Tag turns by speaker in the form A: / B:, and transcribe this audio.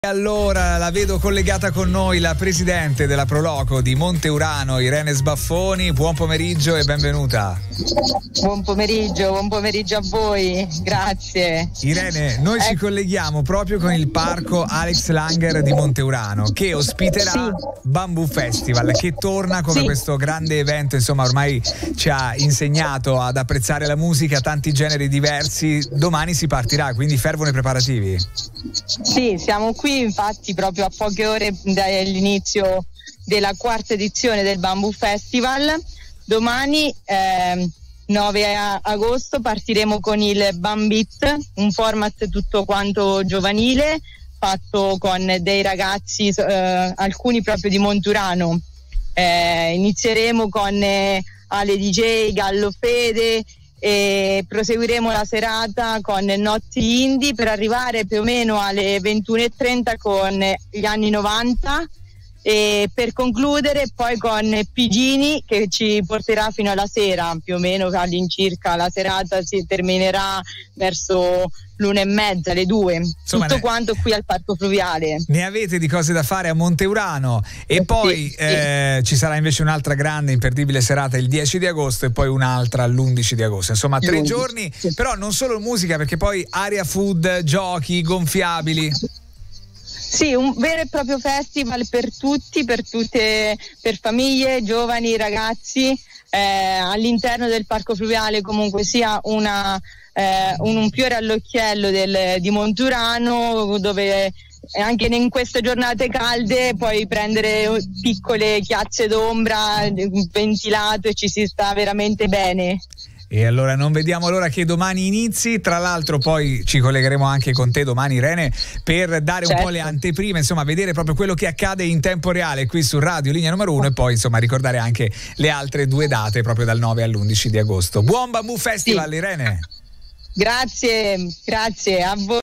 A: Allora la vedo collegata con noi la presidente della Proloco di Monteurano, Irene Sbaffoni. Buon pomeriggio e benvenuta.
B: Buon pomeriggio a voi, grazie.
A: Irene, noi ci colleghiamo proprio con il parco Alex Langer di Monteurano, che ospiterà Bamboo Festival, che torna come questo grande evento. Insomma, ormai ci ha insegnato ad apprezzare la musica, tanti generi diversi. Domani si partirà, quindi fervono i preparativi.
B: Sì, siamo qui infatti proprio a poche ore dall'inizio della quarta edizione del Bamboo Festival. Domani 9 agosto partiremo con il Bambit, un format tutto quanto giovanile fatto con dei ragazzi, alcuni proprio di Monteurano. Inizieremo con Ale DJ, Gallo Fede e proseguiremo la serata con Notti Indie per arrivare più o meno alle 21:30 con gli anni 90 e per concludere poi con Pigini, che ci porterà fino alla sera, più o meno all'incirca. La serata si terminerà verso l'1:30, le 2. Insomma, tutto quanto qui al Parco Fluviale.
A: Ne avete di cose da fare a Monteurano e poi ci sarà invece un'altra grande imperdibile serata il 10 di agosto e poi un'altra l'11 di agosto. Insomma, 3 giorni, però non solo musica, perché poi area food, giochi, gonfiabili.
B: Sì, un vero e proprio festival per tutti, per famiglie, giovani, ragazzi, all'interno del Parco Fluviale, comunque sia un fiore all'occhiello di Monteurano, dove anche in queste giornate calde puoi prendere piccole chiazze d'ombra, ventilato, e ci si sta veramente bene.
A: E allora non vediamo l'ora che domani inizi. Tra l'altro poi ci collegheremo anche con te domani, Irene, per dare un po' le anteprime, insomma vedere proprio quello che accade in tempo reale qui su Radio Linea Numero 1 e poi insomma ricordare anche le altre 2 date proprio dal 9 all'11 di agosto. Buon Bamboo Festival, Irene!
B: Grazie a voi.